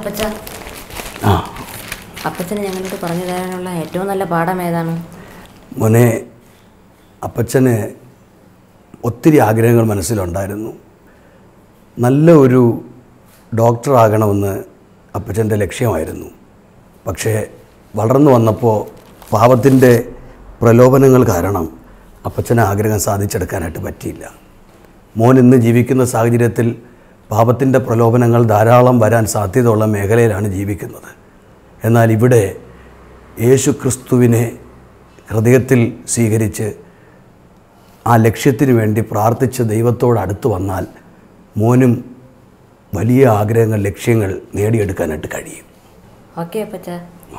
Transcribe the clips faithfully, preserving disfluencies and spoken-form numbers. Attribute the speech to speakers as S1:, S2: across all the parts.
S1: അപ്പച്ച ആ അപ്പച്ചന് ഞങ്ങളോട് പറഞ്ഞു തരാനുള്ള ഏറ്റവും നല്ല പാഠം ഏതാണ്?
S2: മോനെ, അപ്പച്ചന് ഒത്തിരി ആഗ്രഹങ്ങൾ മനസ്സിലുണ്ടായിരുന്നു. നല്ല ഒരു ഡോക്ടറാകണമെന്ന് അപ്പച്ചൻ്റെ ലക്ഷ്യമായിരുന്നു. പക്ഷേ വളർന്നു വന്നപ്പോൾ പാപത്തിൻ്റെ പ്രലോഭനങ്ങൾ കാരണം അപ്പച്ചന് ആഗ്രഹം സാധിച്ചെടുക്കാനായിട്ട് പറ്റിയില്ല. മോൻ ഇന്ന് ജീവിക്കുന്ന സാഹചര്യത്തിൽ പാപത്തിൻ്റെ പ്രലോഭനങ്ങൾ ധാരാളം വരാൻ സാധ്യതയുള്ള മേഖലയിലാണ് ജീവിക്കുന്നത്. എന്നാൽ ഇവിടെ യേശു ക്രിസ്തുവിനെ ഹൃദയത്തിൽ സ്വീകരിച്ച് ആ ലക്ഷ്യത്തിന് വേണ്ടി പ്രാർത്ഥിച്ച് ദൈവത്തോട് അടുത്ത് വന്നാൽ മോനും വലിയ ആഗ്രഹങ്ങൾ, ലക്ഷ്യങ്ങൾ നേടിയെടുക്കാനായിട്ട് കഴിയും.
S1: ഓക്കെ അപ്പച്ച.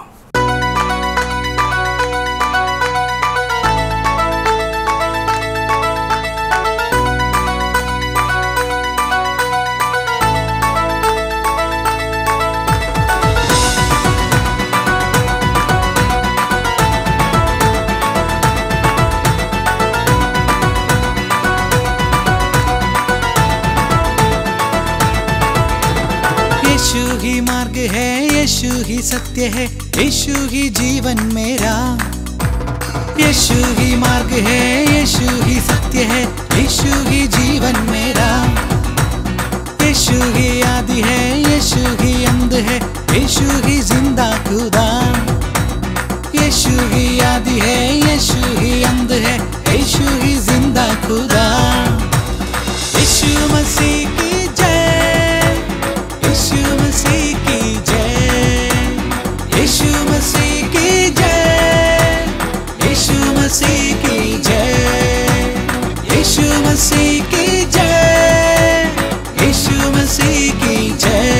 S3: यीशु ही मार्ग है, यीशु ही सत्य है, यीशु ही जीवन मेरा। यीशु ही मार्ग है, यीशु ही सत्य है, यीशु ही जीवन मेरा। यीशु ही आदि है, यीशु ही अंत है, यीशु ही जिंदा खुदा। यीशु ही आदि है, यीशु ही अंत है, यीशु ही जिंदा खुदा। यीशु मसीह की जय, यीशु मसीह की जय, यीशु मसीह की जय, यीशु मसीह की जय, यीशु मसीह की जय, यीशु मसीह की जय।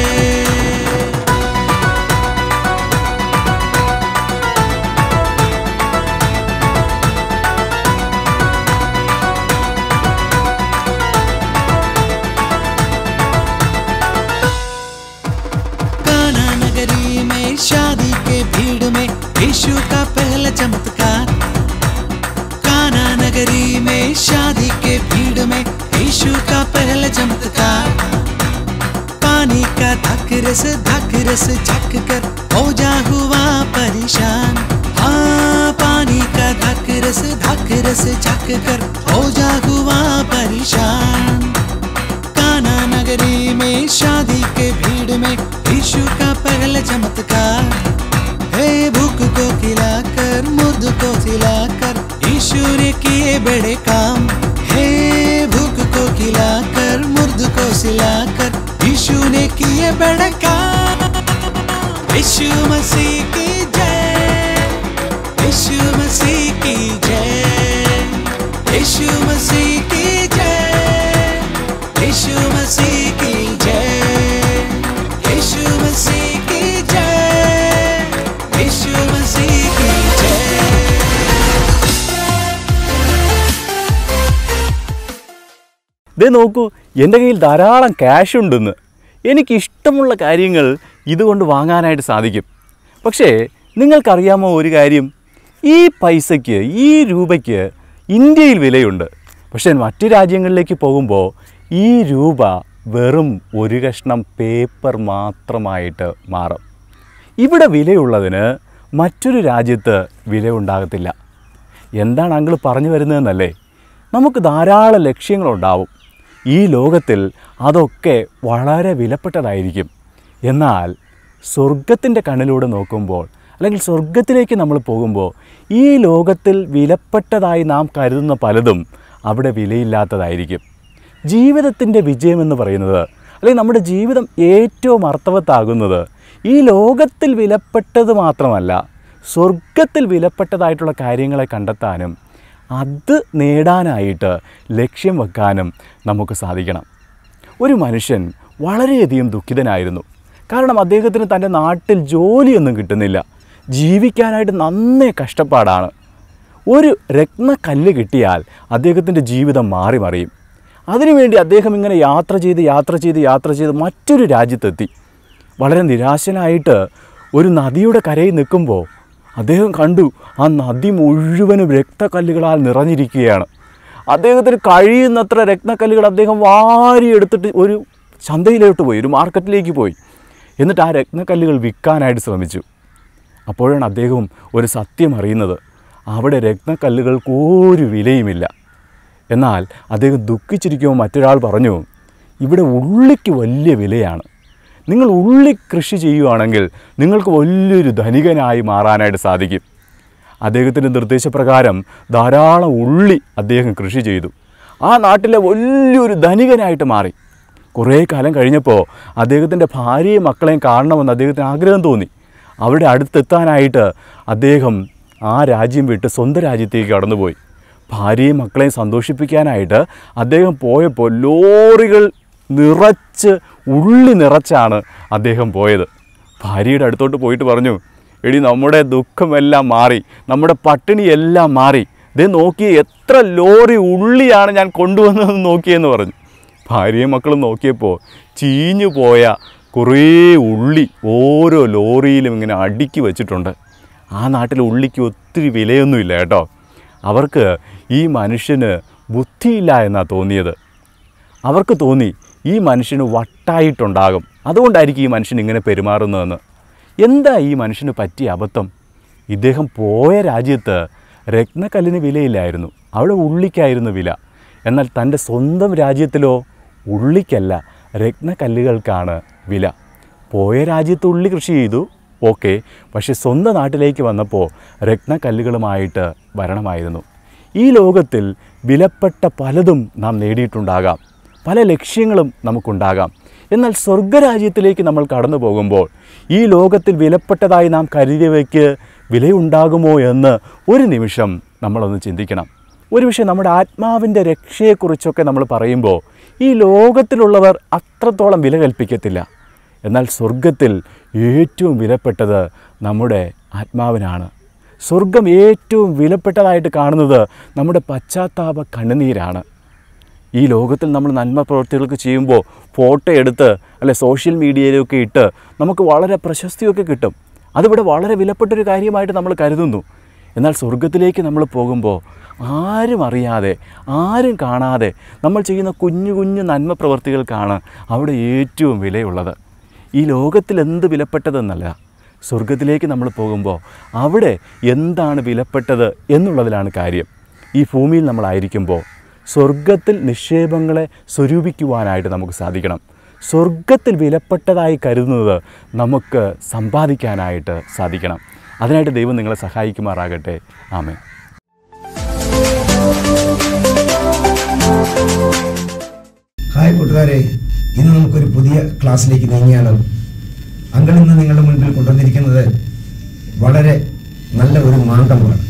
S3: शादी के भीड़ में यीशु का पहला चमत्कार। काना नगरी में शादी के भीड़ में यीशु का पहला चमत्कार। पानी का धक रस धक रस झक कर ओजा हुआ परेशान। हाँ, पानी का धक रस धक रस झक कर ओजा हुआ परेशान। काना नगरी में शादी के भीड़ में यीशु का पहला चमत्कार। हे भूख को खिलाकर मुर्द को सिलाकर यीशु ने किए बड़े काम। हे भूख को खिलाकर मुर्द को सिलाकर यीशु ने किए बड़े काम। यीशु मसीह की जय, यीशु मसीह की जय, यीशु मसीह की जय, यीशु मसीह की जय, यीशु मसीह की जय, यीशु मसीह की जय।
S4: ദേ നോക്കൂ, എൻ്റെ കയ്യിൽ ധാരാളം ക്യാഷ് ഉണ്ടെന്ന്. എനിക്കിഷ്ടമുള്ള കാര്യങ്ങൾ ഇതുകൊണ്ട് വാങ്ങാനായിട്ട് സാധിക്കും. പക്ഷേ നിങ്ങൾക്കറിയാമോ ഒരു കാര്യം? ഈ പൈസയ്ക്ക്, ഈ രൂപയ്ക്ക് ഇന്ത്യയിൽ വിലയുണ്ട്. പക്ഷേ മറ്റു രാജ്യങ്ങളിലേക്ക് പോകുമ്പോൾ ഈ രൂപ വെറും ഒരു കഷ്ണം പേപ്പർ മാത്രമായിട്ട് മാറും. ഇവിടെ വിലയുള്ളതിന് മറ്റൊരു രാജ്യത്ത് വില ഉണ്ടാകത്തില്ല. എന്താണ് അങ്കിൾ പറഞ്ഞു വരുന്നതെന്നല്ലേ? നമുക്ക് ധാരാളം ലക്ഷ്യങ്ങളുണ്ടാവും. ഈ ലോകത്തിൽ അതൊക്കെ വളരെ വിലപ്പെട്ടതായിരിക്കും. എന്നാൽ സ്വർഗത്തിൻ്റെ കണ്ണിലൂടെ നോക്കുമ്പോൾ, അല്ലെങ്കിൽ സ്വർഗത്തിലേക്ക് നമ്മൾ പോകുമ്പോൾ, ഈ ലോകത്തിൽ വിലപ്പെട്ടതായി നാം കരുതുന്ന പലതും അവിടെ വിലയില്ലാത്തതായിരിക്കും. ജീവിതത്തിൻ്റെ വിജയമെന്ന് പറയുന്നത്, അല്ലെങ്കിൽ നമ്മുടെ ജീവിതം ഏറ്റവും അർത്ഥവത്താകുന്നത് ഈ ലോകത്തിൽ വിലപ്പെട്ടത് മാത്രമല്ല, സ്വർഗത്തിൽ വിലപ്പെട്ടതായിട്ടുള്ള കാര്യങ്ങളെ കണ്ടെത്താനും അത് നേടാനായിട്ട് ലക്ഷ്യം വെക്കാനും നമുക്ക് സാധിക്കണം. ഒരു മനുഷ്യൻ വളരെയധികം ദുഃഖിതനായിരുന്നു. കാരണം അദ്ദേഹത്തിന് തൻ്റെ നാട്ടിൽ ജോലിയൊന്നും കിട്ടുന്നില്ല. ജീവിക്കാനായിട്ട് നന്നേ കഷ്ടപ്പാടാണ്. ഒരു രത്നക്കല്ല് കിട്ടിയാൽ അദ്ദേഹത്തിൻ്റെ ജീവിതം മാറി മറിയും. അതിനുവേണ്ടി അദ്ദേഹം ഇങ്ങനെ യാത്ര ചെയ്ത് യാത്ര ചെയ്ത് യാത്ര ചെയ്ത് മറ്റൊരു രാജ്യത്തെത്തി. വളരെ നിരാശനായിട്ട് ഒരു നദിയുടെ കരയിൽ നിൽക്കുമ്പോൾ അദ്ദേഹം കണ്ടു ആ നദി മുഴുവനും രക്തക്കല്ലുകളാൽ നിറഞ്ഞിരിക്കുകയാണ്. അദ്ദേഹത്തിന് കഴിയുന്നത്ര രത്നക്കല്ലുകൾ അദ്ദേഹം വാരിയെടുത്തിട്ട് ഒരു ചന്തയിലോട്ട് പോയി, ഒരു മാർക്കറ്റിലേക്ക് പോയി. എന്നിട്ട് ആ രത്നക്കല്ലുകൾ വിൽക്കാനായിട്ട് ശ്രമിച്ചു. അപ്പോഴാണ് അദ്ദേഹം ഒരു സത്യം അറിയുന്നത്, അവിടെ രത്നക്കല്ലുകൾക്ക് ഒരു വിലയുമില്ല. എന്നാൽ അദ്ദേഹം ദുഃഖിച്ചിരിക്കുമ്പോൾ മറ്റൊരാൾ പറഞ്ഞു, ഇവിടെ ഉള്ളിക്ക് വലിയ വിലയാണ്. നിങ്ങൾ ഉള്ളി കൃഷി ചെയ്യുകയാണെങ്കിൽ നിങ്ങൾക്ക് വലിയൊരു ധനികനായി മാറാനായിട്ട് സാധിക്കും. അദ്ദേഹത്തിൻ്റെ നിർദ്ദേശപ്രകാരം ധാരാളം ഉള്ളി അദ്ദേഹം കൃഷി ചെയ്തു. ആ നാട്ടിലെ വലിയൊരു ധനികനായിട്ട് മാറി. കുറേ കാലം കഴിഞ്ഞപ്പോൾ അദ്ദേഹത്തിൻ്റെ ഭാര്യയും മക്കളെയും കാണണമെന്ന് അദ്ദേഹത്തിന് ആഗ്രഹം തോന്നി. അവിടെ അടുത്തെത്താനായിട്ട് അദ്ദേഹം ആ രാജ്യം വിട്ട് സ്വന്തം രാജ്യത്തേക്ക് കടന്നുപോയി. ഭാര്യയും മക്കളെയും സന്തോഷിപ്പിക്കാനായിട്ട് അദ്ദേഹം പോയപ്പോൾ ലോറികൾ നിറച്ച് ഉള്ളി നിറച്ചാണ് അദ്ദേഹം പോയത്. ഭാര്യയുടെ അടുത്തോട്ട് പോയിട്ട് പറഞ്ഞു, എടി നമ്മുടെ ദുഃഖമെല്ലാം മാറി, നമ്മുടെ പട്ടിണിയെല്ലാം മാറി, ദേ നോക്കിയേ എത്ര ലോറി ഉള്ളിയാണ് ഞാൻ കൊണ്ടുവന്നതെന്ന് നോക്കിയെന്ന് പറഞ്ഞു. ഭാര്യയും മക്കളും നോക്കിയപ്പോൾ ചീഞ്ഞു പോയ കുറേ ഉള്ളി ഓരോ ലോറിയിലും ഇങ്ങനെ അടുക്കി വച്ചിട്ടുണ്ട്. ആ നാട്ടിലെ ഉള്ളിക്ക് ഒത്തിരി വിലയൊന്നുമില്ല കേട്ടോ. അവർക്ക് ഈ മനുഷ്യന് ബുദ്ധിയില്ല എന്നാണ് തോന്നിയത്. അവർക്ക് തോന്നി ഈ മനുഷ്യന് വട്ടായിട്ടുണ്ടാകും, അതുകൊണ്ടായിരിക്കും ഈ മനുഷ്യൻ ഇങ്ങനെ പെരുമാറുന്നതെന്ന്. എന്താ ഈ മനുഷ്യന് പറ്റിയ അബദ്ധം? ഇദ്ദേഹം പോയ രാജ്യത്ത് രത്നക്കല്ലിന് വിലയില്ലായിരുന്നു, അവിടെ ഉള്ളിക്കായിരുന്നു വില. എന്നാൽ തൻ്റെ സ്വന്തം രാജ്യത്തിലോ ഉള്ളിക്കല്ല, രത്നക്കല്ലുകൾക്കാണ് വില. പോയ രാജ്യത്ത് ഉള്ളി കൃഷി ചെയ്തു, ഓക്കെ, പക്ഷേ സ്വന്തം നാട്ടിലേക്ക് വന്നപ്പോൾ രത്നക്കല്ലുകളുമായിട്ട് വരണമായിരുന്നു. ഈ ലോകത്തിൽ വിലപ്പെട്ട പലതും നാം നേടിയിട്ടുണ്ടാകാം, പല ലക്ഷ്യങ്ങളും നമുക്കുണ്ടാകാം. എന്നാൽ സ്വർഗരാജ്യത്തിലേക്ക് നമ്മൾ കടന്നു പോകുമ്പോൾ ഈ ലോകത്തിൽ വിലപ്പെട്ടതായി നാം കരുതിയവയ്ക്ക് വിലയുണ്ടാകുമോ എന്ന് ഒരു നിമിഷം നമ്മളൊന്ന് ചിന്തിക്കണം. ഒരു പക്ഷേ നമ്മുടെ ആത്മാവിൻ്റെ രക്ഷയെക്കുറിച്ചൊക്കെ നമ്മൾ പറയുമ്പോൾ ഈ ലോകത്തിലുള്ളവർ അത്രത്തോളം വില കൽപ്പിക്കത്തില്ല. എന്നാൽ സ്വർഗത്തിൽ ഏറ്റവും വിലപ്പെട്ടത് നമ്മുടെ ആത്മാവിനാണ്. സ്വർഗം ഏറ്റവും വിലപ്പെട്ടതായിട്ട് കാണുന്നത് നമ്മുടെ പശ്ചാത്താപ കണ്ണുനീരാണ്. ഈ ലോകത്തിൽ നമ്മൾ നന്മ പ്രവൃത്തികളൊക്കെ ചെയ്യുമ്പോൾ ഫോട്ടോ എടുത്ത് അല്ലെ സോഷ്യൽ മീഡിയയിലൊക്കെ ഇട്ട് നമുക്ക് വളരെ പ്രശസ്തിയൊക്കെ കിട്ടും. അതിവിടെ വളരെ വിലപ്പെട്ടൊരു കാര്യമായിട്ട് നമ്മൾ കരുതുന്നു. എന്നാൽ സ്വർഗത്തിലേക്ക് നമ്മൾ പോകുമ്പോൾ ആരും അറിയാതെ ആരും കാണാതെ നമ്മൾ ചെയ്യുന്ന കുഞ്ഞു കുഞ്ഞു നന്മ പ്രവൃത്തികൾക്കാണ് അവിടെ ഏറ്റവും വിലയുള്ളത്. ഈ ലോകത്തിൽ എന്ത് വിലപ്പെട്ടതെന്നല്ല, സ്വർഗത്തിലേക്ക് നമ്മൾ പോകുമ്പോൾ അവിടെ എന്താണ് വിലപ്പെട്ടത് എന്നുള്ളതിലാണ് കാര്യം. ഈ ഭൂമിയിൽ നമ്മളായിരിക്കുമ്പോൾ സ്വർഗത്തിൽ നിക്ഷേപങ്ങളെ സ്വരൂപിക്കുവാനായിട്ട് നമുക്ക് സാധിക്കണം. സ്വർഗത്തിൽ വിലപ്പെട്ടതായി കരുതുന്നത് നമുക്ക് സമ്പാദിക്കാനായിട്ട് സാധിക്കണം. അതിനായിട്ട് ദൈവം നിങ്ങളെ സഹായിക്കുമാറാകട്ടെ. ആമേൻ.
S5: ഹായ് കൂട്ടുകാരെ, ഇന്ന് നമുക്കൊരു പുതിയ ക്ലാസ്സിലേക്ക് നീങ്ങിയാലോ? അങ്കിൾ ഇന്ന് നിങ്ങളുടെ മുൻപിൽ കൊണ്ടുവന്നിരിക്കുന്നത് വളരെ നല്ല ഒരു മാങ്കമ്പാണ്.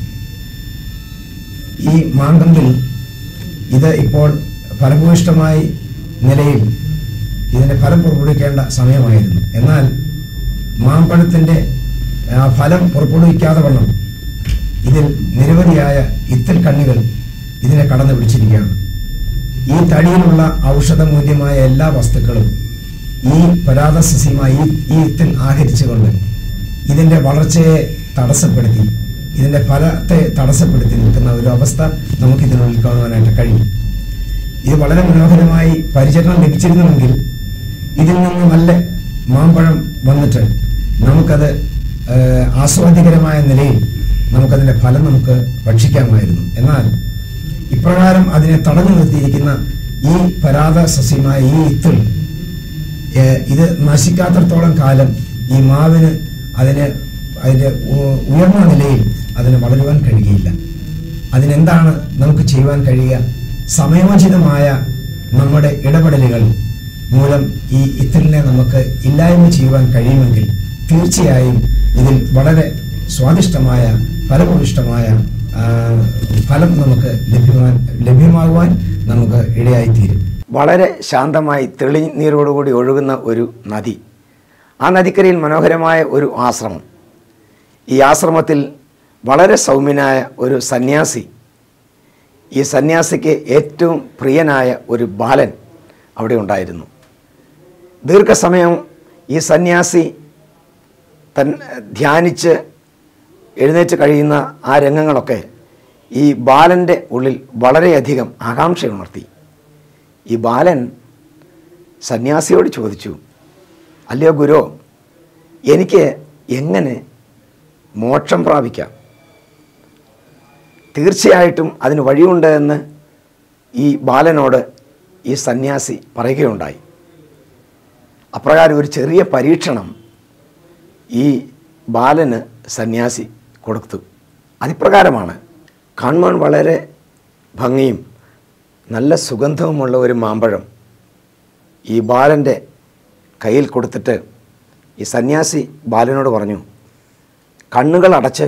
S5: ഈ മാങ്കമ്പിൽ ഇത് ഇപ്പോൾ ഫലഭൂയിഷ്ടമായി നിലയിൽ ഇതിൻ്റെ ഫലം പുറപ്പെടുവിക്കേണ്ട സമയമായിരുന്നു. എന്നാൽ മാമ്പഴത്തിൻ്റെ ഫലം പുറപ്പെടുവിക്കാതെ വണ്ണം ഇതിൽ നിരവധിയായ ഇത്തിൽ കണ്ണികൾ ഇതിനെ കടന്നു പിടിച്ചിരിക്കുകയാണ്. ഈ തടിയിലുള്ള ഔഷധമൂല്യമായ എല്ലാ വസ്തുക്കളും ഈ പരാതസസ്യമായി ഈ ഇത്തിൽ ആഹരിച്ചുകൊണ്ട് ഇതിൻ്റെ വളർച്ചയെ തടസ്സപ്പെടുത്തി, ഇതിൻ്റെ ഫലത്തെ തടസ്സപ്പെടുത്തി നിൽക്കുന്ന ഒരു അവസ്ഥ നമുക്കിതിനുള്ളിൽ കാണുവാനായിട്ട് കഴിയും. ഇത് വളരെ മനോഹരമായി പരിചരണം ലഭിച്ചിരുന്നുവെങ്കിൽ ഇതിൽ നിന്ന് നല്ല മാമ്പഴം വന്നിട്ട് നമുക്കത് ആസ്വാദ്യകരമായ നിലയിൽ നമുക്കതിൻ്റെ ഫലം നമുക്ക് ഭക്ഷിക്കാമായിരുന്നു. എന്നാൽ ഇപ്രകാരം അതിനെ തടഞ്ഞു നിർത്തിയിരിക്കുന്ന ഈ പരാത സസ്യമായ ഈ ഇത്തിൽ ഇത് നശിക്കാത്തടത്തോളം കാലം ഈ മാവിന് അതിന് അതിൻ്റെ ഉയർന്ന നിലയിൽ അതിന് വളരുവാൻ കഴിയുകയില്ല. അതിനെന്താണ് നമുക്ക് ചെയ്യുവാൻ കഴിയുക? സമയോചിതമായ നമ്മുടെ ഇടപെടലുകൾ മൂലം ഈ ഇത്തിലിനെ നമുക്ക് ഇല്ലായ്മ ചെയ്യുവാൻ കഴിയുമെങ്കിൽ തീർച്ചയായും ഇതിൽ വളരെ സ്വാദിഷ്ടമായ ഫലഭൂയിഷ്ടമായ ഫലം നമുക്ക് ലഭ്യമാൻ ലഭ്യമാകുവാൻ നമുക്ക് ഇടയായിത്തീരും. വളരെ ശാന്തമായി തെളിനീരോടുകൂടി ഒഴുകുന്ന ഒരു നദി, ആ നദിക്കരയിൽ മനോഹരമായ ഒരു ആശ്രമം. ഈ ആശ്രമത്തിൽ വളരെ സൗമ്യനായ ഒരു സന്യാസി, ഈ സന്യാസിക്ക് ഏറ്റവും പ്രിയനായ ഒരു ബാലൻ അവിടെ ഉണ്ടായിരുന്നു. ദീർഘസമയം ഈ സന്യാസി തൻ ധ്യാനിച്ച് എഴുന്നേറ്റ് കഴിയുന്ന ആ രംഗങ്ങളൊക്കെ ഈ ബാലൻ്റെ ഉള്ളിൽ വളരെയധികം ആകാംക്ഷ ഉണർത്തി. ഈ ബാലൻ സന്യാസിയോട് ചോദിച്ചു, അല്ലയോ ഗുരു, എനിക്ക് എങ്ങനെ മോക്ഷം പ്രാപിക്കാം? തീർച്ചയായിട്ടും അതിന് വഴിയുണ്ട് എന്ന് ഈ ബാലനോട് ഈ സന്യാസി പറയുകയുണ്ടായി. അപ്രകാരം ഒരു ചെറിയ പരീക്ഷണം ഈ ബാലന് സന്യാസി കൊടുത്തു. അതിപ്രകാരമാണ്, കാണുവാൻ വളരെ ഭംഗിയും നല്ല സുഗന്ധവുമുള്ള ഒരു മാമ്പഴം ഈ ബാലൻ്റെ കയ്യിൽ കൊടുത്തിട്ട് ഈ സന്യാസി ബാലനോട് പറഞ്ഞു, കണ്ണുകൾ അടച്ച്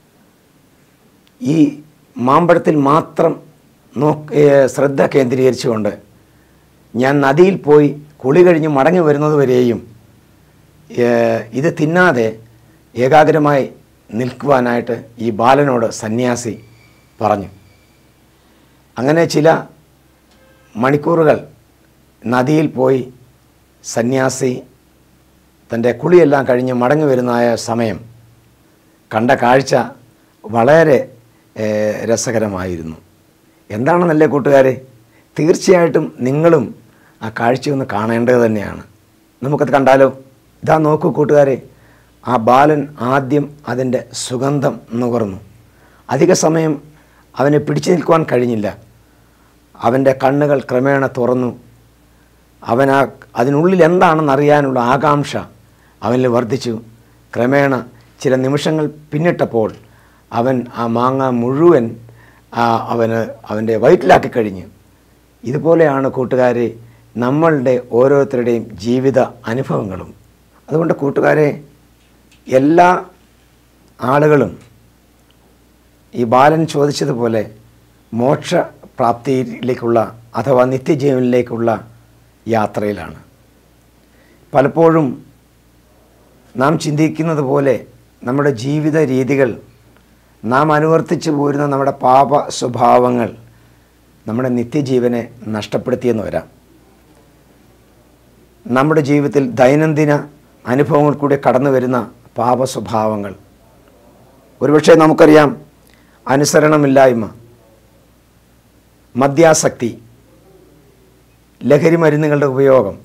S5: ഈ മാമ്പഴത്തിൽ മാത്രം നോ ശ്രദ്ധ കേന്ദ്രീകരിച്ചുകൊണ്ട് ഞാൻ നദിയിൽ പോയി കുളി കഴിഞ്ഞ് മടങ്ങി വരുന്നത് വരെയും ഇത് തിന്നാതെ ഏകാഗ്രമായി നിൽക്കുവാനായിട്ട് ഈ ബാലനോട് സന്യാസി പറഞ്ഞു. അങ്ങനെ ചില മണിക്കൂറുകൾ നദിയിൽ പോയി സന്യാസി തൻ്റെ കുളിയെല്ലാം കഴിഞ്ഞ് മടങ്ങി വരുന്നതായ സമയം കണ്ട കാഴ്ച വളരെ രസകരമായിരുന്നു. എന്താണെന്നല്ലേ കൂട്ടുകാരെ? തീർച്ചയായിട്ടും നിങ്ങളും ആ കാഴ്ചയൊന്ന് കാണേണ്ടത് തന്നെയാണ്. നമുക്കത് കണ്ടാലോ? ഇതാ നോക്കൂ കൂട്ടുകാരെ, ആ ബാലൻ ആദ്യം അതിൻ്റെ സുഗന്ധം നുകർന്നു. അധിക സമയം അവനെ പിടിച്ചു നിൽക്കുവാൻ കഴിഞ്ഞില്ല. അവൻ്റെ കണ്ണുകൾ ക്രമേണ തുറന്നു. അവൻ ആ അതിനുള്ളിൽ എന്താണെന്നറിയാനുള്ള ആകാംക്ഷ അവനിൽ വർദ്ധിച്ചു. ക്രമേണ ചില നിമിഷങ്ങൾ പിന്നിട്ടപ്പോൾ അവൻ ആ മാങ്ങ മുഴുവൻ അവന് അവൻ്റെ വയറ്റിലാക്കി കഴിഞ്ഞു. ഇതുപോലെയാണ് കൂട്ടുകാരെ നമ്മളുടെ ഓരോരുത്തരുടെയും ജീവിത അനുഭവങ്ങളും. അതുകൊണ്ട് കൂട്ടുകാരെ, എല്ലാ ആളുകളും ഈ ബാലൻ ചോദിച്ചതുപോലെ മോക്ഷപ്രാപ്തിയിലേക്കുള്ള അഥവാ നിത്യജീവനിലേക്കുള്ള യാത്രയിലാണ്. പലപ്പോഴും നാം ചിന്തിക്കുന്നത് പോലെ നമ്മുടെ ജീവിത രീതികൾ, നാം അനുവർത്തിച്ചു പോരുന്ന നമ്മുടെ പാപ സ്വഭാവങ്ങൾ നമ്മുടെ നിത്യജീവനെ നഷ്ടപ്പെടുത്തിയെന്ന് വരാം. നമ്മുടെ ജീവിതത്തിൽ ദൈനംദിന അനുഭവങ്ങൾ കൂടി കടന്നു വരുന്ന പാപ സ്വഭാവങ്ങൾ, ഒരുപക്ഷെ നമുക്കറിയാം, അനുസരണമില്ലായ്മ, മദ്യാസക്തി, ലഹരി മരുന്നുകളുടെ ഉപയോഗം,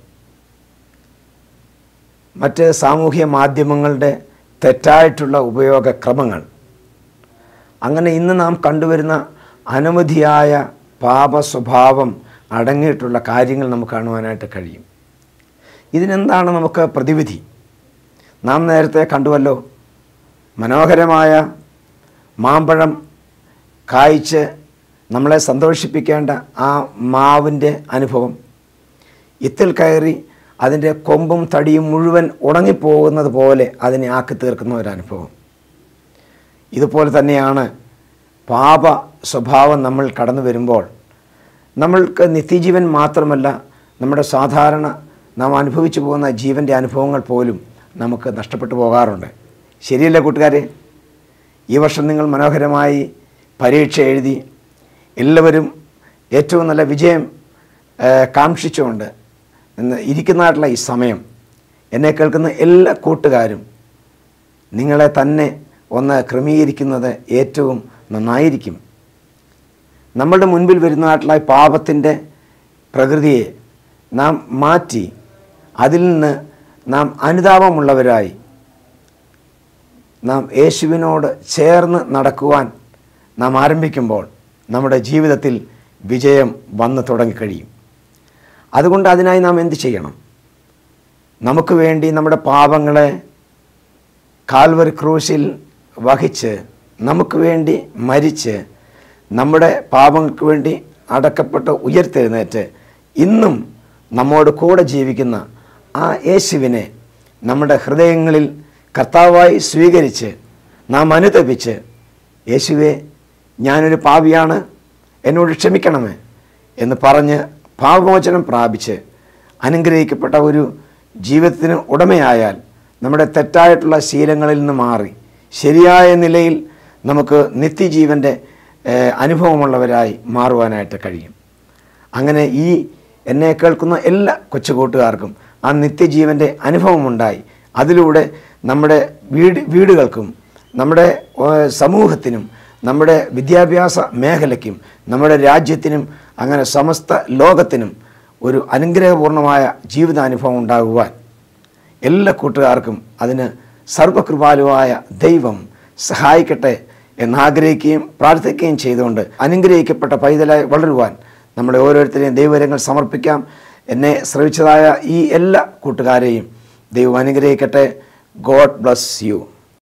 S5: മറ്റ് സാമൂഹ്യ മാധ്യമങ്ങളുടെ തെറ്റായിട്ടുള്ള ഉപയോഗക്രമങ്ങൾ, അങ്ങനെ ഇന്ന് നാം കണ്ടുവരുന്ന അനവധിയായ പാപ സ്വഭാവം അടങ്ങിയിട്ടുള്ള കാര്യങ്ങൾ നമുക്ക് കാണുവാനായിട്ട് കഴിയും. ഇതിനെന്താണ് നമുക്ക് പ്രതിവിധി? നാം നേരത്തെ കണ്ടുവല്ലോ, മനോഹരമായ മാമ്പഴം കായ്ച്ച് നമ്മളെ സന്തോഷിപ്പിക്കേണ്ട ആ മാവിൻ്റെ അനുഭവം, ഇത്തിൽ കയറി അതിൻ്റെ കൊമ്പും തടിയും മുഴുവൻ ഉണങ്ങിപ്പോകുന്നത് പോലെ അതിനെ ആക്കി തീർക്കുന്ന ഒരനുഭവം. ഇതുപോലെ തന്നെയാണ് പാപ സ്വഭാവം നമ്മൾ കടന്നു വരുമ്പോൾ നമ്മൾക്ക് നിത്യജീവൻ മാത്രമല്ല, നമ്മുടെ സാധാരണ നാം അനുഭവിച്ചു പോകുന്ന ജീവൻ്റെ അനുഭവങ്ങൾ പോലും നമുക്ക് നഷ്ടപ്പെട്ടു പോകാറുണ്ട്. ശരിയല്ലേ കൂട്ടുകാരെ? ഈ വർഷം നിങ്ങൾ മനോഹരമായി പരീക്ഷ എഴുതി എല്ലാവരും ഏറ്റവും നല്ല വിജയം കാക്ഷിച്ചുകൊണ്ട് ഇന്ന് ഇരിക്കുന്നതായിട്ടുള്ള ഈ സമയം എന്നെ കേൾക്കുന്ന എല്ലാ കൂട്ടുകാരും നിങ്ങളെ തന്നെ ഒന്ന് ക്രമീകരിക്കുന്നത് ഏറ്റവും നന്നായിരിക്കും. നമ്മളുടെ മുൻപിൽ വരുന്നതായിട്ടുള്ള പാപത്തിൻ്റെ പ്രകൃതിയെ നാം മാറ്റി അതിൽ നിന്ന് നാം അനുതാപമുള്ളവരായി നാം യേശുവിനോട് ചേർന്ന് നടക്കുവാൻ നാം ആരംഭിക്കുമ്പോൾ നമ്മുടെ ജീവിതത്തിൽ വിജയം വന്നു തുടങ്ങിക്കഴിയും. അതുകൊണ്ട് അതിനായി നാം എന്ത് ചെയ്യണം? നമുക്ക് വേണ്ടി നമ്മുടെ പാപങ്ങളെ കാൽവരി ക്രൂശിൽ വഹിച്ച് നമുക്ക് വേണ്ടി മരിച്ച് നമ്മുടെ പാപങ്ങൾക്ക് വേണ്ടി അടക്കപ്പെട്ട് ഉയർത്തെഴുന്നേറ്റ് ഇന്നും നമ്മോട് കൂടെ ജീവിക്കുന്ന ആ യേശുവിനെ നമ്മുടെ ഹൃദയങ്ങളിൽ കർത്താവായി സ്വീകരിച്ച് നാം അനുതപിച്ച്, യേശുവേ ഞാനൊരു പാപിയാണ്, എന്നോട് ക്ഷമിക്കണമേ എന്ന് പറഞ്ഞ് പാപമോചനം പ്രാപിച്ച് അനുഗ്രഹിക്കപ്പെട്ട ഒരു ജീവിതത്തിന് ഉടമയായാൽ നമ്മുടെ തെറ്റായിട്ടുള്ള ശീലങ്ങളിൽ നിന്ന് മാറി ശരിയായ നിലയിൽ നമുക്ക് നിത്യജീവൻ്റെ അനുഭവമുള്ളവരായി മാറുവാനായിട്ട് കഴിയും. അങ്ങനെ ഈ എന്നെ കേൾക്കുന്ന എല്ലാ കൊച്ചുകൂട്ടുകാർക്കും ആ നിത്യജീവൻ്റെ അനുഭവമുണ്ടായി അതിലൂടെ നമ്മുടെ വീട് വീടുകൾക്കും നമ്മുടെ സമൂഹത്തിനും നമ്മുടെ വിദ്യാഭ്യാസ മേഖലയ്ക്കും നമ്മുടെ രാജ്യത്തിനും അങ്ങനെ സമസ്ത ലോകത്തിനും ഒരു അനുഗ്രഹപൂർണമായ ജീവിതാനുഭവം ഉണ്ടാകുവാൻ എല്ലാ കൂട്ടുകാർക്കും അതിന് സർവകൃപാലുവായ ദൈവം സഹായിക്കട്ടെ എന്നാഗ്രഹിക്കുകയും പ്രാർത്ഥിക്കുകയും ചെയ്തുകൊണ്ട് അനുഗ്രഹിക്കപ്പെട്ട പൈതലായി വളരുവാൻ നമ്മളെ ഓരോരുത്തരെയും ദൈവകരങ്ങൾ സമർപ്പിക്കാം. എന്നെ ശ്രവിച്ചതായ ഈ എല്ലാ കൂട്ടുകാരെയും ദൈവം അനുഗ്രഹിക്കട്ടെ. God bless you.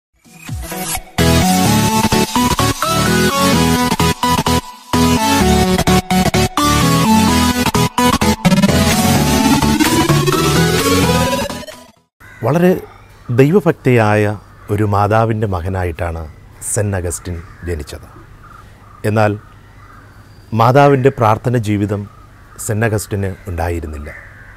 S6: വളരെ ദൈവഭക്തിയായ ഒരു മാതാവിൻ്റെ മകനായിട്ടാണ് സെൻറ്റ് അഗസ്റ്റിൻ ജനിച്ചത്. എന്നാൽ മാതാവിൻ്റെ പ്രാർത്ഥന ജീവിതം സെൻറ്റ് അഗസ്റ്റിന് ഉണ്ടായിരുന്നില്ല.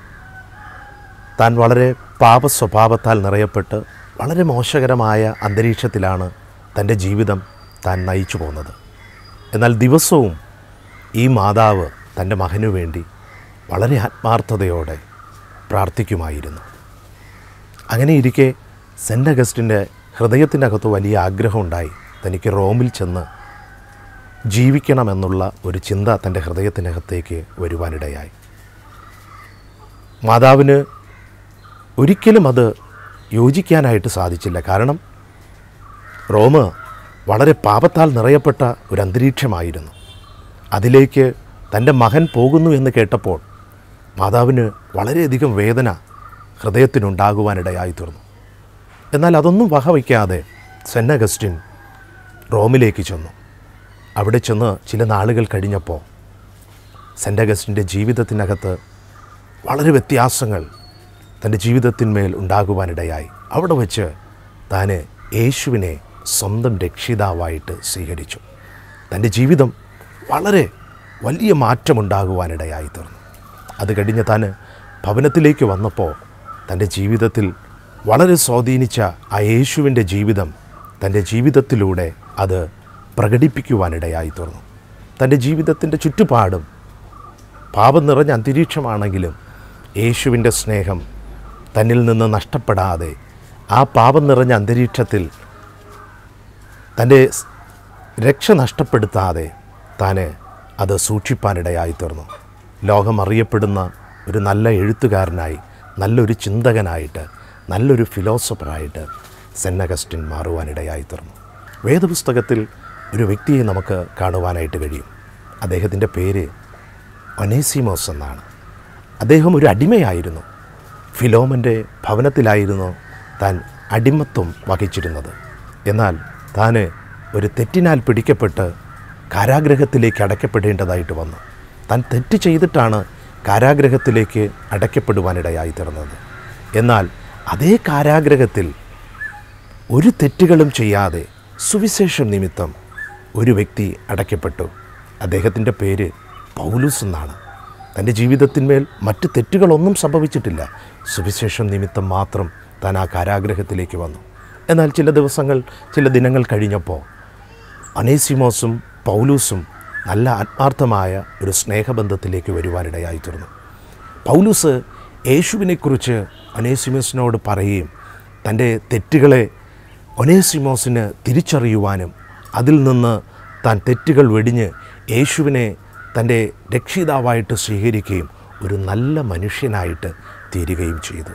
S6: താൻ വളരെ പാപ സ്വഭാവത്താൽ നിറയപ്പെട്ട് വളരെ മോശകരമായ അന്തരീക്ഷത്തിലാണ് തൻ്റെ ജീവിതം താൻ നയിച്ചു പോകുന്നത്. എന്നാൽ ദിവസവും ഈ മാതാവ് തൻ്റെ മകനു വേണ്ടി വളരെ ആത്മാർത്ഥതയോടെ പ്രാർത്ഥിക്കുമായിരുന്നു. അങ്ങനെ ഇരിക്കെ സെൻറ്റ് അഗസ്റ്റിൻ്റെ ഹൃദയത്തിനകത്ത് വലിയ ആഗ്രഹമുണ്ടായി. തനിക്ക് റോമിൽ ചെന്ന് ജീവിക്കണമെന്നുള്ള ഒരു ചിന്ത തൻ്റെ ഹൃദയത്തിനകത്തേക്ക് വരുവാനിടയായി. മാതാവിന് ഒരിക്കലും അത് യോജിക്കാനായിട്ട് സാധിച്ചില്ല. കാരണം റോം വളരെ പാപത്താൽ നിറയപ്പെട്ട ഒരു അന്തരീക്ഷമായിരുന്നു. അതിലേക്ക് തൻ്റെ മകൻ പോകുന്നു എന്ന് കേട്ടപ്പോൾ മാതാവിന് വളരെയധികം വേദന ഹൃദയത്തിനുണ്ടാകുവാനിടയായി തീർന്നു. എന്നാൽ അതൊന്നും വകവയ്ക്കാതെ സെൻറ്റ് അഗസ്റ്റിൻ റോമിലേക്ക് ചെന്നു. അവിടെ ചെന്ന് ചില നാളുകൾ കഴിഞ്ഞപ്പോൾ സെൻറ്റ് അഗസ്റ്റിൻ്റെ ജീവിതത്തിനകത്ത് വളരെ വ്യത്യാസങ്ങൾ തൻ്റെ ജീവിതത്തിന്മേൽ ഉണ്ടാകുവാനിടയായി. അവിടെ വച്ച് താൻ യേശുവിനെ സ്വന്തം രക്ഷിതാവായിട്ട് സ്വീകരിച്ചു. തൻ്റെ ജീവിതം വളരെ വലിയ മാറ്റമുണ്ടാകുവാനിടയായി തീർന്നു. അത് കഴിഞ്ഞ് താൻ ഭവനത്തിലേക്ക് വന്നപ്പോൾ തൻ്റെ ജീവിതത്തിൽ വളരെ സ്വാധീനിച്ച ആ യേശുവിൻ്റെ ജീവിതം തൻ്റെ ജീവിതത്തിലൂടെ അത് പ്രകടിപ്പിക്കുവാനിടയായി തീർന്നു. തൻ്റെ ജീവിതത്തിൻ്റെ ചുറ്റുപാടും പാപം നിറഞ്ഞ അന്തരീക്ഷമാണെങ്കിലും യേശുവിൻ്റെ സ്നേഹം തന്നിൽ നിന്ന് നഷ്ടപ്പെടാതെ ആ പാപം നിറഞ്ഞ അന്തരീക്ഷത്തിൽ തൻ്റെ രക്ഷ നഷ്ടപ്പെടുത്താതെ താൻ അത് സൂക്ഷിപ്പാനിടയായി തീർന്നു. ലോകം അറിയപ്പെടുന്ന ഒരു നല്ല എഴുത്തുകാരനായി, നല്ലൊരു ചിന്തകനായിട്ട്, നല്ലൊരു ഫിലോസഫറായിട്ട് സെൻറ്റ് അഗസ്റ്റിൻ മാറുവാനിടയായി തീർന്നു. വേദപുസ്തകത്തിൽ ഒരു വ്യക്തിയെ നമുക്ക് കാണുവാനായിട്ട് കഴിയും. അദ്ദേഹത്തിൻ്റെ പേര് ഒനേസിമോസ് എന്നാണ്. അദ്ദേഹം ഒരു അടിമയായിരുന്നു. ഫിലോമൻ്റെ ഭവനത്തിലായിരുന്നു താൻ അടിമത്വം വഹിച്ചിരുന്നത്. എന്നാൽ താൻ ഒരു തെറ്റിനാൽ പിടിക്കപ്പെട്ട് കാരാഗ്രഹത്തിലേക്ക് അടയ്ക്കപ്പെടേണ്ടതായിട്ട് വന്നു. താൻ തെറ്റ് ചെയ്തിട്ടാണ് കാരാഗ്രഹത്തിലേക്ക് അടയ്ക്കപ്പെടുവാനിടയായി തീർന്നത്. എന്നാൽ അതേ കാരാഗ്രഹത്തിൽ ഒരു തെറ്റുകളും ചെയ്യാതെ സുവിശേഷം നിമിത്തം ഒരു വ്യക്തി അടയ്ക്കപ്പെട്ടു. അദ്ദേഹത്തിൻ്റെ പേര് പൗലൂസ് എന്നാണ്. തൻ്റെ ജീവിതത്തിന്മേൽ മറ്റ് തെറ്റുകളൊന്നും സംഭവിച്ചിട്ടില്ല. സുവിശേഷം നിമിത്തം മാത്രം താൻ ആ കാരാഗ്രഹത്തിലേക്ക് വന്നു. എന്നാൽ ചില ദിവസങ്ങൾ ചില ദിനങ്ങൾ കഴിഞ്ഞപ്പോൾ ഒനേസിമോസും പൗലൂസും നല്ല ആത്മാർത്ഥമായ ഒരു സ്നേഹബന്ധത്തിലേക്ക് വരുവാനിടയായി തീർന്നു. പൗലൂസ് യേശുവിനെക്കുറിച്ച് ഒനേസിമോസിനോട് പറയുകയും തൻ്റെ തെറ്റുകളെ ഒനേസിമോസിന് തിരിച്ചറിയുവാനും അതിൽ നിന്ന് താൻ തെറ്റുകൾ വെടിഞ്ഞ് യേശുവിനെ തൻ്റെ രക്ഷിതാവായിട്ട് സ്വീകരിക്കുകയും ഒരു നല്ല മനുഷ്യനായിട്ട് തീരുകയും ചെയ്തു.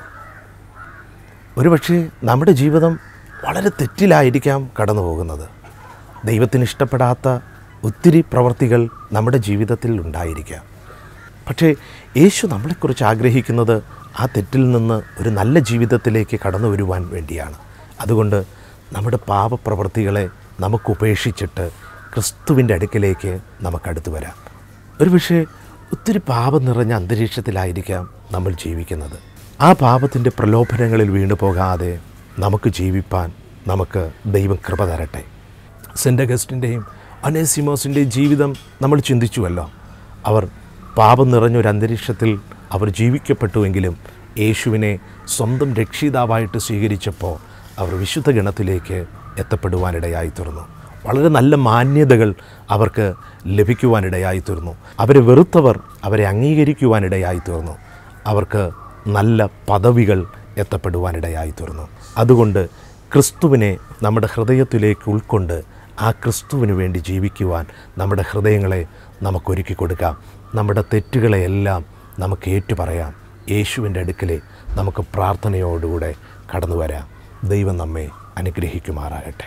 S6: ഒരുപക്ഷെ നമ്മുടെ ജീവിതം വളരെ തെറ്റിലായിരിക്കാം കടന്നു പോകുന്നത്. ദൈവത്തിന് ഇഷ്ടപ്പെടാത്ത ഒത്തിരി പ്രവൃത്തികൾ നമ്മുടെ ജീവിതത്തിൽ ഉണ്ടായിരിക്കാം. പക്ഷേ യേശു നമ്മളെക്കുറിച്ച് ആഗ്രഹിക്കുന്നത് ആ തെറ്റിൽ നിന്ന് ഒരു നല്ല ജീവിതത്തിലേക്ക് കടന്നു വരുവാൻ വേണ്ടിയാണ്. അതുകൊണ്ട് നമ്മുടെ പാപപ്രവൃത്തികളെ നമുക്ക് ഉപേക്ഷിച്ചിട്ട് ക്രിസ്തുവിൻ്റെ അടുക്കിലേക്ക് നമുക്കടുത്ത് വരാം. ഒരു പക്ഷേ ഒത്തിരി പാപം നിറഞ്ഞ അന്തരീക്ഷത്തിലായിരിക്കാം നമ്മൾ ജീവിക്കുന്നത്. ആ പാപത്തിൻ്റെ പ്രലോഭനങ്ങളിൽ വീണു പോകാതെ നമുക്ക് ജീവിപ്പാൻ നമുക്ക് ദൈവം കൃപ തരട്ടെ. സെൻറ്റ് അഗസ്റ്റിൻ്റെയും ഒനേസിമോസിൻ്റെയും ജീവിതം നമ്മൾ ചിന്തിച്ചുവല്ലോ. അവർ പാപം നിറഞ്ഞൊരു അന്തരീക്ഷത്തിൽ അവർ ജീവിക്കപ്പെട്ടുവെങ്കിലും യേശുവിനെ സ്വന്തം രക്ഷിതാവായിട്ട് സ്വീകരിച്ചപ്പോൾ അവർ വിശുദ്ധ ഗണത്തിലേക്ക് എത്തപ്പെടുവാനിടയായി തീർന്നു. വളരെ നല്ല മാന്യതകൾ അവർക്ക് ലഭിക്കുവാനിടയായി തീർന്നു. അവരെ വെറുത്തവർ അവരെ അംഗീകരിക്കുവാനിടയായി തീർന്നു. അവർക്ക് നല്ല പദവികൾ എത്തപ്പെടുവാനിടയായി തീർന്നു. അതുകൊണ്ട് ക്രിസ്തുവിനെ നമ്മുടെ ഹൃദയത്തിലേക്ക് ഉൾക്കൊണ്ട് ആ ക്രിസ്തുവിന് വേണ്ടി ജീവിക്കുവാൻ നമ്മുടെ ഹൃദയങ്ങളെ നമുക്കൊരുക്കി കൊടുക്കാം. നമ്മുടെ തെറ്റുകളെയെല്ലാം നമുക്ക് ഏറ്റുപറയാം. യേശുവിൻ്റെ അടുക്കലെ നമുക്ക് പ്രാർത്ഥനയോടുകൂടെ കടന്നു വരാം. ദൈവം നമ്മെ അനുഗ്രഹിക്കുമാറാകട്ടെ.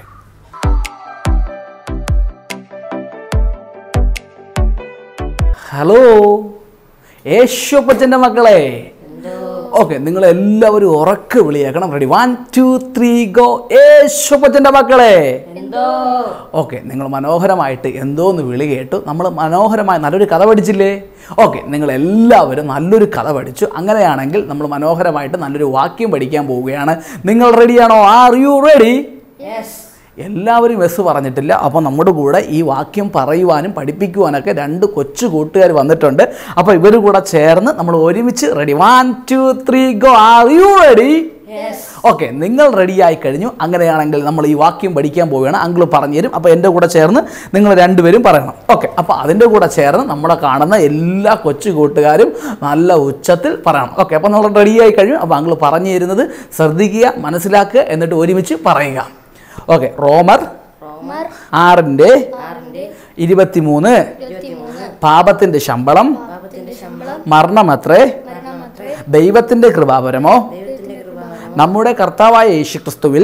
S7: ഹലോ യേശുപ്പച്ചൻ്റെ മക്കളെ, ഓക്കെ, നിങ്ങളെല്ലാവരും ഉറക്കെ വിളിയേക്കണം. Ready, one two three go. യേശുപ്പച്ചൻ്റെ മക്കളെ. ഓക്കെ, നിങ്ങൾ മനോഹരമായിട്ട് എന്തോന്ന് വിളി കേട്ടു. നമ്മൾ മനോഹരമായി നല്ലൊരു കഥ പഠിച്ചില്ലേ? ഓക്കെ, നിങ്ങളെല്ലാവരും നല്ലൊരു കഥ പഠിച്ചു. അങ്ങനെയാണെങ്കിൽ നമ്മൾ മനോഹരമായിട്ട് നല്ലൊരു വാക്യം പഠിക്കാൻ പോവുകയാണ്. നിങ്ങൾ റെഡിയാണോ? Are you ready? എല്ലാവരും എസ് പറഞ്ഞിട്ടില്ല. അപ്പോൾ നമ്മുടെ കൂടെ ഈ വാക്യം പറയുവാനും പഠിപ്പിക്കുവാനൊക്കെ രണ്ട് കൊച്ചു കൂട്ടുകാർ വന്നിട്ടുണ്ട്. അപ്പോൾ ഇവർ കൂടെ ചേർന്ന് നമ്മൾ ഒരുമിച്ച് ready, one two three go. Are you ready? Okay, നിങ്ങൾ റെഡിയായി കഴിഞ്ഞു. അങ്ങനെയാണെങ്കിൽ നമ്മൾ ഈ വാക്യം പഠിക്കാൻ പോവുകയാണ്. അങ്കിൾ പറഞ്ഞു തരും. അപ്പോൾ എൻ്റെ കൂടെ ചേർന്ന് നിങ്ങൾ രണ്ടുപേരും പറയണം. ഓക്കെ, അപ്പോൾ അതിൻ്റെ കൂടെ ചേർന്ന് നമ്മളെ കാണുന്ന എല്ലാ കൊച്ചു കൂട്ടുകാരും നല്ല ഉച്ചത്തിൽ പറയണം. ഓക്കെ, അപ്പോൾ നമ്മൾ റെഡിയായി കഴിഞ്ഞു. അപ്പോൾ അങ്കിൾ പറഞ്ഞു തരുന്നത് ശ്രദ്ധിക്കുക, മനസ്സിലാക്കുക, എന്നിട്ട് ഒരുമിച്ച് പറയുക. ഓക്കെ, റോമർ ആറിൻ്റെ ഇരുപത്തിമൂന്ന്. പാപത്തിന്റെ ശമ്പളം മരണമത്രേ, ദൈവത്തിന്റെ കൃപാവരമോ നമ്മുടെ കർത്താവായ യേശുക്രിസ്തുവിൽ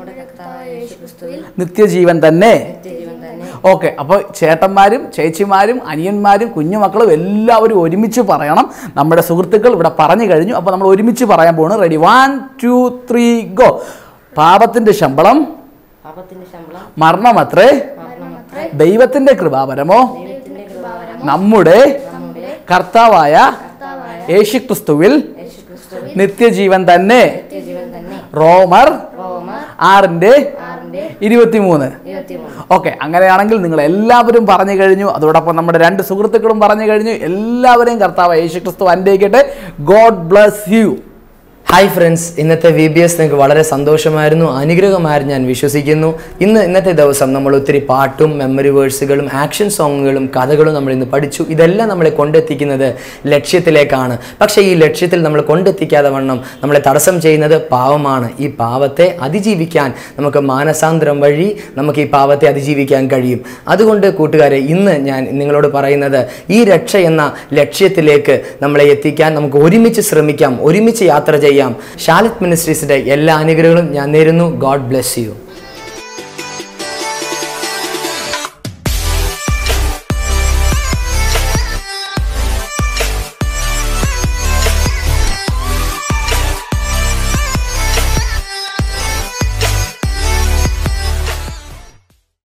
S7: നിത്യജീവൻ തന്നെ. ഓക്കെ, അപ്പോൾ ചേട്ടന്മാരും ചേച്ചിമാരും അനിയന്മാരും കുഞ്ഞുമക്കളും എല്ലാവരും ഒരുമിച്ച് പറയണം. നമ്മുടെ സുഹൃത്തുക്കൾ ഇവിടെ പറഞ്ഞു കഴിഞ്ഞു. അപ്പോൾ നമ്മൾ ഒരുമിച്ച് പറയാൻ പോകുന്നു. Ready, one two three go. പാപത്തിന്റെ ശമ്പളം മരണമത്രേ, ദൈവത്തിന്റെ കൃപാവരമോ നമ്മുടെ കർത്താവായ യേശുക്രിസ്തുവിൽ നിത്യജീവൻ തന്നെ. റോമർ ആറിന്റെ ഇരുപത്തിമൂന്ന്. ഓക്കെ, അങ്ങനെയാണെങ്കിൽ നിങ്ങൾ എല്ലാവരും പറഞ്ഞു കഴിഞ്ഞു. അതോടൊപ്പം നമ്മുടെ രണ്ട് സുഹൃത്തുക്കളും പറഞ്ഞു കഴിഞ്ഞു. എല്ലാവരെയും കർത്താവായ യേശുക്രിസ്തു അനുഗ്രഹിക്കട്ടെ. God bless you.
S8: Hi friends, ഇന്നത്തെ വി ബി എസ് നിങ്ങൾക്ക് വളരെ സന്തോഷമായിരുന്നു, അനുഗ്രഹമായിരുന്നു ഞാൻ വിശ്വസിക്കുന്നു. ഇന്ന് ഇന്നത്തെ ദിവസം നമ്മൾ ഒത്തിരി പാട്ടും മെമ്മറി വേഴ്സുകളും ആക്ഷൻ സോങ്ങുകളും കഥകളും നമ്മൾ ഇന്ന് പഠിച്ചു. ഇതെല്ലാം നമ്മളെ കൊണ്ടെത്തിക്കുന്നത് ലക്ഷ്യത്തിലേക്കാണ്. പക്ഷേ ഈ ലക്ഷ്യത്തിൽ നമ്മൾ കൊണ്ടെത്തിക്കാതെ വണ്ണം നമ്മളെ തടസ്സം ചെയ്യുന്നത് പാവമാണ്. ഈ പാവത്തെ അതിജീവിക്കാൻ നമുക്ക് മാനസാന്തരം വഴി നമുക്ക് ഈ പാവത്തെ അതിജീവിക്കാൻ കഴിയും. അതുകൊണ്ട് കൂട്ടുകാരെ, ഇന്ന് ഞാൻ നിങ്ങളോട് പറയുന്നത് ഈ രക്ഷ എന്ന ലക്ഷ്യത്തിലേക്ക് നമ്മളെ എത്തിക്കാൻ നമുക്ക് ഒരുമിച്ച് ശ്രമിക്കാം, ഒരുമിച്ച് യാത്ര ചെയ്യാം. ഷാലറ്റ് മിനിസ്ട്രീസിന്റെ എല്ലാ അനുഗ്രഹങ്ങളും ഞാൻ നേരുന്നു. God bless U.